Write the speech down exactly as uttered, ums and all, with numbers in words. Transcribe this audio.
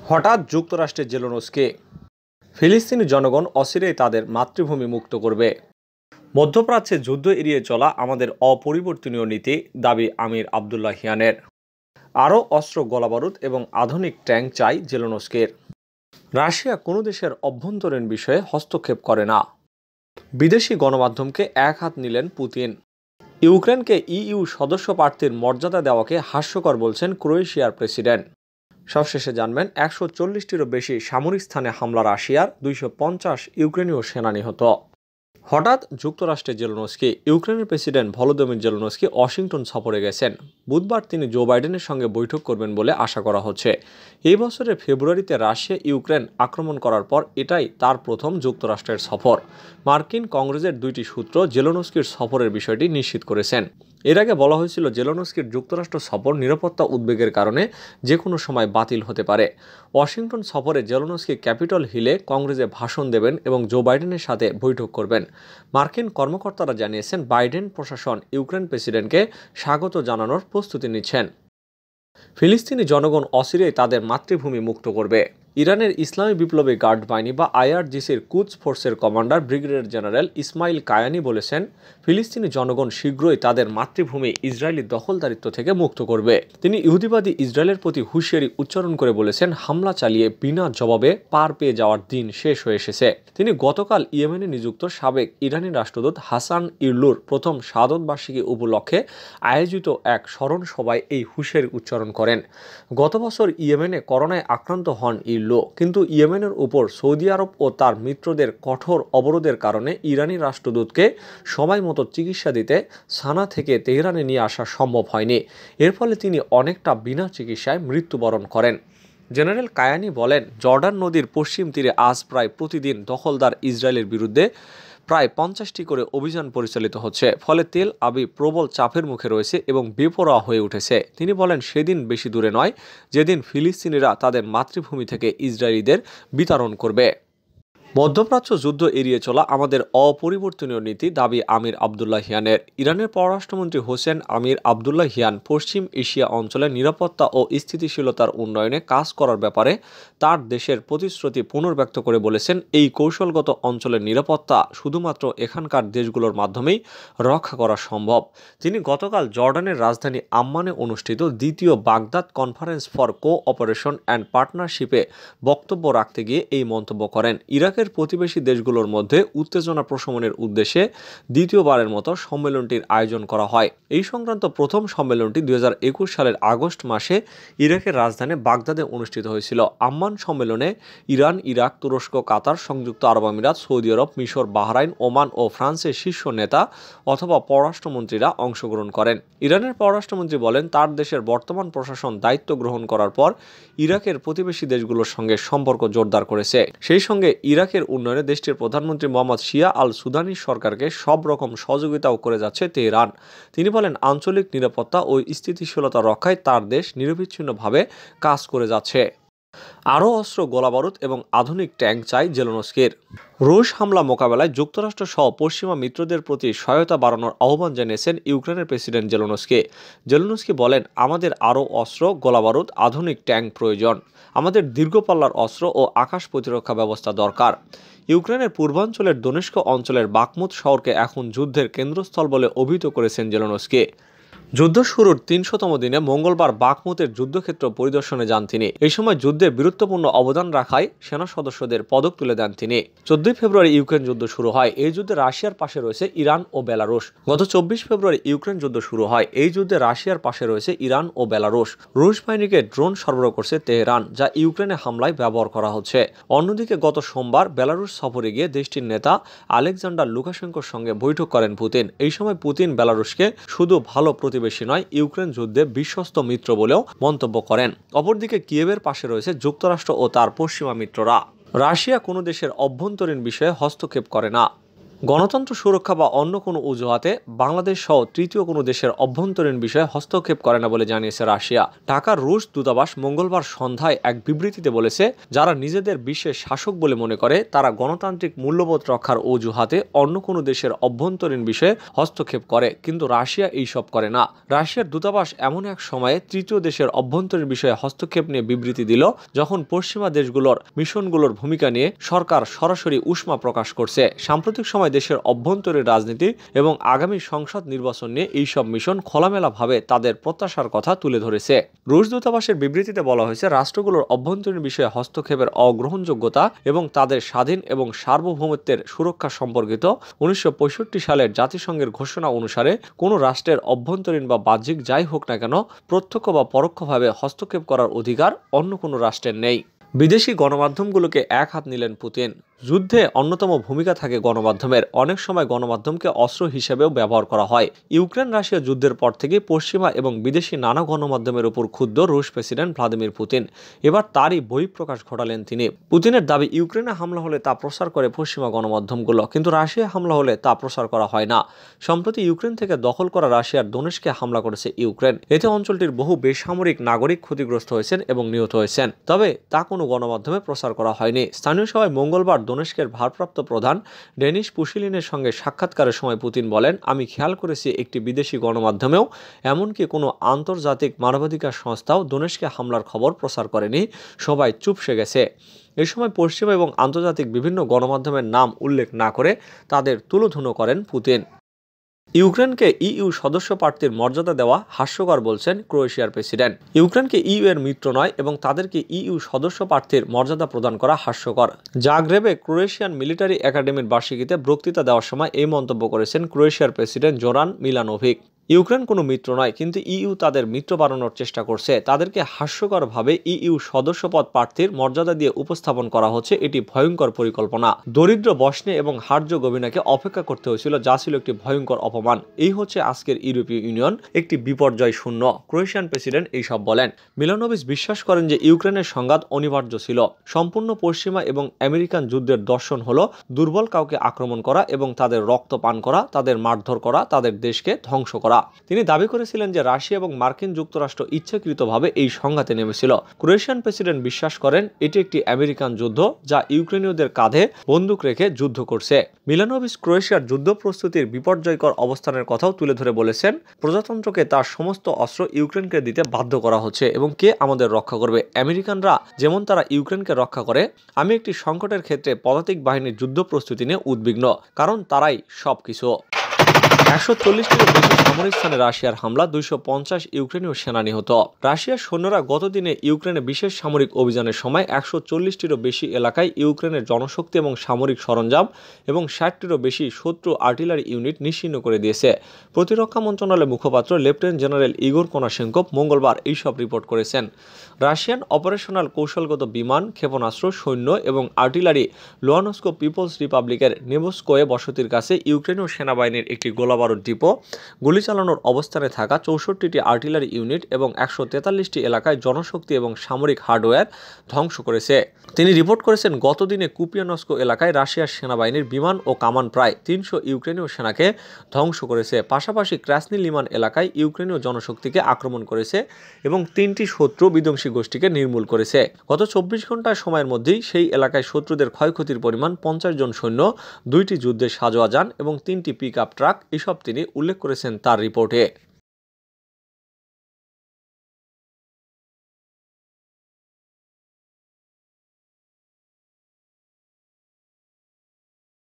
হঠাৎ যুক্তরাষ্ট্রের জেলেনস্কি, ফিলিস্তিনি জনগণ অচিরেই তাদের মাতৃভূমি মুক্ত করবে। মধ্যপ্রাচ্যে যুদ্ধ এড়িয়ে চলা আমাদের অপরিবর্তনীয় নীতি, দাবি আমির আবদুল্লাহিয়ানের। আরও অস্ত্র, গোলাবারুদ এবং আধুনিক ট্যাঙ্ক চাই জেলেনস্কির। রাশিয়া কোনো দেশের অভ্যন্তরীণ বিষয়ে হস্তক্ষেপ করে না। বিদেশি গণমাধ্যমকে এক হাত নিলেন পুতিন। ইউক্রেনকে ইইউ সদস্য প্রার্থীর মর্যাদা দেওয়াকে হাস্যকর বলছেন ক্রোয়েশিয়ার প্রেসিডেন্ট। সবশেষে জানবেন, একশো চল্লিশটিরও বেশি সামরিক স্থানে হামলা রাশিয়ার, দুইশো পঞ্চাশ ইউক্রেনীয় সেনা নিহত। হঠাৎ যুক্তরাষ্ট্রের জেলেনস্কি। ইউক্রেনের প্রেসিডেন্ট ভলোদিমির জেলেনস্কি ওয়াশিংটন সফরে গেছেন। বুধবার তিনি জো বাইডেনের সঙ্গে বৈঠক করবেন বলে আশা করা হচ্ছে। এই বছরের ফেব্রুয়ারিতে রাশিয়া ইউক্রেন আক্রমণ করার পর এটাই তার প্রথম যুক্তরাষ্ট্রের সফর। মার্কিন কংগ্রেসের দুইটি সূত্র জেলেনস্কির সফরের বিষয়টি নিশ্চিত করেছেন। এর আগে বলা হয়েছিল জেলেনস্কির যুক্তরাষ্ট্র সফর নিরাপত্তা উদ্বেগের কারণে যে কোনো সময় বাতিল হতে পারে। ওয়াশিংটন সফরে জেলেনস্কি ক্যাপিটল হিলে কংগ্রেসে ভাষণ দেবেন এবং জো বাইডেনের সাথে বৈঠক করবেন। মার্কিন কর্মকর্তারা জানিয়েছেন, বাইডেন প্রশাসন ইউক্রেন প্রেসিডেন্টকে স্বাগত জানানোর প্রস্তুতি নিচ্ছেন। ফিলিস্তিনি জনগণ অচিরেই তাদের মাতৃভূমি মুক্ত করবে। ইরানের ইসলামী বিপ্লবী গার্ড বাহিনী বা আইআরজিসির কুদস ফোর্সের commander brigadier general Ismail Qaani বলেছেন, ফিলিস্তিনি জনগণ শীঘ্রই তাদের মাতৃভূমি ইসরায়েলি দখলদারিত্ব থেকে মুক্ত করবে। তিনি ইহুদিবাদী ইসরায়েলের প্রতি হুঁশিয়ারি উচ্চারণ করে বলেছেন, হামলা চালিয়ে বিনা জবাবে পার পেয়ে যাওয়ার দিন শেষ হয়ে এসেছে। তিনি গতকাল ইয়েমেনে নিযুক্ত সাবেক ইরানি রাষ্ট্রদূত হাসান ইরলুর প্রথম শাহাদত বার্ষিকী উপলক্ষে আয়োজিত এক স্মরণ সভায় এই হুঁশিয়ারি উচ্চারণ করেন। গত বছর ইয়েমেনে করোনায় আক্রান্ত হন ইরলু, কিন্তু ইয়েমেনের উপর সৌদি আরব ও তার মিত্রদের কঠোর অবরোধের কারণে ইরানি রাষ্ট্রদূতকে সময় মতো চিকিৎসা দিতে সানা থেকে তেহরানে নিয়ে আসা সম্ভব হয়নি। এর ফলে তিনি অনেকটা বিনা চিকিৎসায় মৃত্যুবরণ করেন। জেনারেল কায়ানি বলেন, জর্ডান নদীর পশ্চিম তীরে আজ প্রায় প্রতিদিন দখলদার ইসরায়েলের বিরুদ্ধে প্রায় পঞ্চাশটি করে অভিযান পরিচালিত হচ্ছে। ফলে তেল আবিব প্রবল চাপের মুখে রয়েছে এবং বেপরোয়া হয়ে উঠেছে। তিনি বলেন, সেদিন বেশি দূরে নয় যেদিন ফিলিস্তিনিরা তাদের মাতৃভূমি থেকে ইসরায়েলিদের বিতাড়ন করবে। মধ্যপ্রাচ্য যুদ্ধ এড়িয়ে চলা আমাদের অপরিবর্তনীয় নীতি, দাবি আমির আবদুল্লাহিয়ানের। ইরানের পররাষ্ট্রমন্ত্রী হোসেন আমির আবদুল্লাহিয়ান পশ্চিম এশিয়া অঞ্চলের নিরাপত্তা ও স্থিতিশীলতার উন্নয়নে কাজ করার ব্যাপারে তার দেশের প্রতিশ্রুতি পুনর্ব্যক্ত করে বলেছেন, এই কৌশলগত অঞ্চলের নিরাপত্তা শুধুমাত্র এখানকার দেশগুলোর মাধ্যমেই রক্ষা করা সম্ভব। তিনি গতকাল জর্ডানের রাজধানী আম্মানে অনুষ্ঠিত দ্বিতীয় Baghdad conference for cooperation and পার্টনারশিপে বক্তব্য রাখতে গিয়ে এই মন্তব্য করেন। ইরাকের প্রতিবেশী দেশগুলোর মধ্যে উত্তেজনা প্রশমনের উদ্দেশ্যে দ্বিতীয়বারের মতো সম্মেলনটির আয়োজন করা হয়। এই সংক্রান্ত প্রথম সম্মেলনটি দুই হাজার একুশ সালের আগস্ট মাসে ইরাকের রাজধানী বাগদাদে অনুষ্ঠিত হয়েছিল। আম্মান সম্মেলনে ইরান, ইরাক, তুরস্ক, কাতার, সংযুক্ত আরব আমিরাত, সৌদি আরব, মিশর, বাহরাইন, ওমান ও ফ্রান্সের শীর্ষ নেতা অথবা পররাষ্ট্রমন্ত্রীরা অংশগ্রহণ করেন। ইরানের পররাষ্ট্রমন্ত্রী বলেন, তার দেশের বর্তমান প্রশাসন দায়িত্ব গ্রহণ করার পর ইরাকের প্রতিবেশী দেশগুলোর সঙ্গে সম্পর্ক জোরদার করেছে। সেই সঙ্গে ইরাকের উন্নয়নে দেশটির প্রধানমন্ত্রী মোহাম্মদ শিয়া আল সুদানি সরকারকে সব রকম সহযোগিতাও করে যাচ্ছে তেহরান। তিনি বলেন, আঞ্চলিক নিরাপত্তা ও স্থিতিশীলতা রক্ষায় তার দেশ নিরবিচ্ছিন্নভাবে কাজ করে যাচ্ছে। আরও অস্ত্র, গোলাবারুদ এবং আধুনিক ট্যাঙ্ক চাই জেলেনস্কির। রুশ হামলা মোকাবেলায় যুক্তরাষ্ট্র সহ পশ্চিমা মিত্রদের প্রতি সহায়তা বাড়ানোর আহ্বান জানিয়েছেন ইউক্রেনের প্রেসিডেন্ট জেলেনস্কি। জেলেনস্কি বলেন, আমাদের আরও অস্ত্র, গোলাবারুদ, আধুনিক ট্যাঙ্ক প্রয়োজন। আমাদের দীর্ঘপাল্লার অস্ত্র ও আকাশ প্রতিরক্ষা ব্যবস্থা দরকার। ইউক্রেনের পূর্বাঞ্চলের দোনেস্ক অঞ্চলের বাকমুত শহরকে এখন যুদ্ধের কেন্দ্রস্থল বলে অভিহিত করেছেন জেলেনস্কি। যুদ্ধ শুরুর তিনশোতম দিনে মঙ্গলবার বাকমুতের যুদ্ধক্ষেত্র পরিদর্শনে যান তিনি। এই সময় যুদ্ধে বীরত্বপূর্ণ অবদান রাখায় সেনা সদস্যদের পদক তুলে দেন তিনি। চোদ্দই ফেব্রুয়ারি ইউক্রেন যুদ্ধ শুরু হয়। এই যুদ্ধে রাশিয়ার পাশে রয়েছে ইরান ও বেলারুশ। গত চব্বিশ ফেব্রুয়ারি ইউক্রেন যুদ্ধ শুরু হয়। এই যুদ্ধে রাশিয়ার পাশে রয়েছে ইরান ও বেলারুশ। রুশ বাহিনীকে ড্রোন সরবরাহ করছে তেহরান, যা ইউক্রেনে হামলায় ব্যবহার করা হচ্ছে। অন্যদিকে গত সোমবার বেলারুশ সফরে গিয়ে দেশটির নেতা আলেকজান্ডার লুকাশেঙ্কোর সঙ্গে বৈঠক করেন পুতিন। এই সময় পুতিন বেলারুশকে শুধু ভালো প্রতিবেশী নয়, ইউক্রেন যুদ্ধে বিশ্বস্ত মিত্র বলেও মন্তব্য করেন। অপরদিকে কিয়েভের পাশে রয়েছে যুক্তরাষ্ট্র ও তার পশ্চিমা মিত্ররা। রাশিয়া কোনো দেশের অভ্যন্তরীণ বিষয়ে হস্তক্ষেপ করে না। গণতন্ত্র সুরক্ষা বা অন্য কোনো অজুহাতে বাংলাদেশ সহ তৃতীয় কোনো দেশের অভ্যন্তরীণ বিষয়ে হস্তক্ষেপ করে না বলে জানিয়েছে রাশিয়া। ঢাকার রুশ দূতাবাস মঙ্গলবার সন্ধ্যায় এক বিবৃতিতে বলেছে, যারা নিজেদের বিশ্বের শাসক বলে মনে করে তারা গণতান্ত্রিক মূল্যবোধ রক্ষার অজুহাতে অন্য কোনো দেশের অভ্যন্তরীণ বিষয়ে হস্তক্ষেপ করে, কিন্তু রাশিয়া এইসব করে না। রাশিয়ার দূতাবাস এমন এক সময়ে তৃতীয় দেশের অভ্যন্তরীণ বিষয়ে হস্তক্ষেপ নিয়ে বিবৃতি দিল যখন পশ্চিমা দেশগুলোর মিশনগুলোর ভূমিকা নিয়ে সরকার সরাসরি উষ্মা প্রকাশ করছে। সাম্প্রতিক সময় দেশের অভ্যন্তরীণ রাজনীতি এবং আগামী সংসদ নির্বাচন নিয়ে এইসব মিশন খোলামেলাভাবে তাদের প্রত্যাশার কথা তুলে ধরেছে। রুশ দূতাবাসের বিবৃতিতে বলা হয়েছে, রাষ্ট্রগুলোর অভ্যন্তরীণ বিষয়ে হস্তক্ষেপের অগ্রহণযোগ্যতা এবং তাদের স্বাধীন এবং সার্বভৌমত্বের সুরক্ষা সম্পর্কিত উনিশশো পঁয়ষট্টি সালের জাতিসংঘের ঘোষণা অনুসারে কোনো রাষ্ট্রের অভ্যন্তরীণ বা বাহ্যিক যাই হোক না কেন প্রত্যক্ষ বা পরোক্ষভাবে হস্তক্ষেপ করার অধিকার অন্য কোনো রাষ্ট্রের নেই। বিদেশি গণমাধ্যমগুলোকে এক হাত নিলেন পুতিন। যুদ্ধে অন্যতম ভূমিকা থাকে গণমাধ্যমের। অনেক সময় গণমাধ্যমকে অস্ত্র হিসেবেও ব্যবহার করা হয়। ইউক্রেন রাশিয়া যুদ্ধের পর থেকে পশ্চিমা এবং বিদেশি নানা গণমাধ্যমের উপর ক্ষুব্ধ রুশ প্রেসিডেন্ট ভ্লাদিমির পুতিন। এবার তারই বহিঃপ্রকাশ ঘটালেন তিনি। পুতিনের দাবি, ইউক্রেনে হামলা হলে তা প্রচার করে পশ্চিমা গণমাধ্যমগুলো, কিন্তু রাশিয়া হামলা হলে তা প্রচার করা হয় না। সম্প্রতি ইউক্রেন থেকে দখল করা রাশিয়ার দোনেস্কে হামলা করেছে ইউক্রেন। এতে অঞ্চলটির বহু বেসামরিক নাগরিক ক্ষতিগ্রস্ত হয়েছেন এবং নিহত হয়েছেন, তবে তা কোনো গণমাধ্যমে প্রচার করা হয়নি। স্থানীয় সভায় মঙ্গলবার দোনেস্কের ভারপ্রাপ্ত প্রধান ডেনিস পুশিলিনের সঙ্গে সাক্ষাৎকারের সময় পুতিন বলেন, আমি খেয়াল করেছি একটি বিদেশি গণমাধ্যমেও এমনকি কোনো আন্তর্জাতিক মানবাধিকার সংস্থাও দোনেস্কে হামলার খবর প্রচার করেনি। সবাই চুপসে গেছে। এ সময় পশ্চিমা এবং আন্তর্জাতিক বিভিন্ন গণমাধ্যমের নাম উল্লেখ না করে তাদের তুলোধুনো করেন পুতিন। ইউক্রেনকে ইইউ সদস্য প্রার্থীর মর্যাদা দেওয়া হাস্যকর বলছেন ক্রোয়েশিয়ার প্রেসিডেন্ট। ইউক্রেনকে ইইউ এর মিত্র নয় এবং তাদেরকে ইইউ সদস্য প্রার্থীর মর্যাদা প্রদান করা হাস্যকর। জাগ্রেবে ক্রোয়েশিয়ান মিলিটারি একাডেমির বার্ষিকীতে বক্তৃতা দেওয়ার সময় এই মন্তব্য করেছেন ক্রোয়েশিয়ার প্রেসিডেন্ট জোরান মিলানোভিক। ইউক্রেন কোনো মিত্র নয়, কিন্তু ইইউ তাদের মিত্র বানানোর চেষ্টা করছে। তাদেরকে হাস্যকরভাবে ইইউ সদস্যপদ প্রার্থীর মর্যাদা দিয়ে উপস্থাপন করা হচ্ছে। এটি ভয়ঙ্কর পরিকল্পনা। দরিদ্র বসনে এবং হার্জেগোভিনাকে অপেক্ষা করতে হয়েছিল, যা ছিল একটি ভয়ঙ্কর অপমান। এই হচ্ছে আজকের ইউরোপীয় ইউনিয়ন, একটি বিপর্যয় শূন্য। ক্রোয়েশিয়ান প্রেসিডেন্ট এইসব বলেন। মিলানোভিচ বিশ্বাস করেন যে ইউক্রেনের সংঘাত অনিবার্য ছিল। সম্পূর্ণ পশ্চিমা এবং আমেরিকান যুদ্ধের দর্শন হলো দুর্বল কাউকে আক্রমণ করা এবং তাদের রক্ত পান করা, তাদের মারধর করা, তাদের দেশকে ধ্বংস করা। তিনি দাবি করেছিলেন যে রাশিয়া এবং মার্কিন যুক্তরাষ্ট্র ইচ্ছাকৃতভাবে এই সংঘাতে নেমেছিল। ক্রোয়েশিয়ান প্রেসিডেন্ট বিশ্বাস করেন এটি একটি আমেরিকান যুদ্ধ, যা ইউক্রেনীয়দের কাঁধে বন্দুক রেখে যুদ্ধ করছে। মিলানোভিচ ক্রোয়েশিয়ার যুদ্ধ প্রস্তুতির বিপর্যয়কর অবস্থানের কথাও তুলে ধরে বলেছেন, প্রজাতন্ত্রকে তার সমস্ত অস্ত্র ইউক্রেনকে দিতে বাধ্য করা হচ্ছে এবং কে আমাদের রক্ষা করবে? আমেরিকানরা যেমন তারা ইউক্রেনকে রক্ষা করে। আমি একটি সংকটের ক্ষেত্রে পদাতিক বাহিনীর যুদ্ধ প্রস্তুতি নিয়ে উদ্বিগ্ন, কারণ তারাই সবকিছু। একশো চল্লিশটিরও বেশি সামরিক স্থানে রাশিয়ার হামলা, দুইশো পঞ্চাশ ইউক্রেনীয় সেনা নিহত। রাশিয়ার সৈন্যরা গতদিনে ইউক্রেনে বিশেষ সামরিক অভিযানের সময় একশো চল্লিশটিরও বেশি এলাকায় ইউক্রেনের জনশক্তি এবং সামরিক সরঞ্জাম এবং ষাটটিরও বেশি শত্রু আর্টিলারি ইউনিট নিশ্চিহ্ন করে দিয়েছে। প্রতিরক্ষা মন্ত্রণালয়ের মুখপাত্র লেফটেন্যান্ট জেনারেল ইগোর কোনাশেঙ্কোভ মঙ্গলবার এইসব রিপোর্ট করেছেন। রাশিয়ান অপারেশনাল কৌশলগত বিমান, ক্ষেপণাস্ত্র, সৈন্য এবং আর্টিলারি লুহানস্ক পিপলস রিপাবলিকের নেভস্কোয়ে বসতির কাছে ইউক্রেনীয় সেনাবাহিনীর একটি গোলাবারুদ ডিপো, গুলি চালানোর অবস্থানে থাকা চৌষট্টিটি আর্টিলারি ইউনিট এবং একশো তেতাল্লিশটি এলাকায় জনশক্তি এবং সামরিক হার্ডওয়্যার ধ্বংস করেছে। তিনি রিপোর্ট করেছেন, গতদিনে কুপিয়ানস্কো এলাকায় রাশিয়ার সেনাবাহিনীর বিমান ও কামান প্রায় তিনশো ইউক্রেনীয় সেনাকে ধ্বংস করেছে। পাশাপাশি ক্রাসনি লিমান এলাকায় ইউক্রেনীয় জনশক্তিকে আক্রমণ করেছে এবং তিনটি শত্রু বিধ্বংসী গোষ্ঠীকে নির্মূল করেছে। গত চব্বিশ ঘন্টার সময়ের মধ্যেই সেই এলাকায় শত্রুদের ক্ষয়ক্ষতির পরিমাণ পঞ্চাশ জন সৈন্য, দুইটি যুদ্ধের সাজোয়া যান এবং তিনটি পিক আপ ট্রাক, এসব তিনি উল্লেখ করেছেন তার রিপোর্টে।